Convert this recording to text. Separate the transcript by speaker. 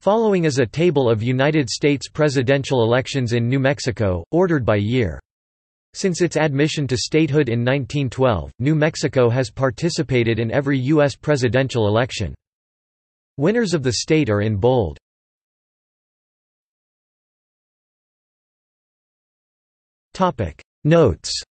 Speaker 1: Following is a table of United States presidential elections in New Mexico, ordered by year. Since its admission to statehood in 1912, New Mexico has participated in every U.S. presidential election. Winners of the state are in bold. Notes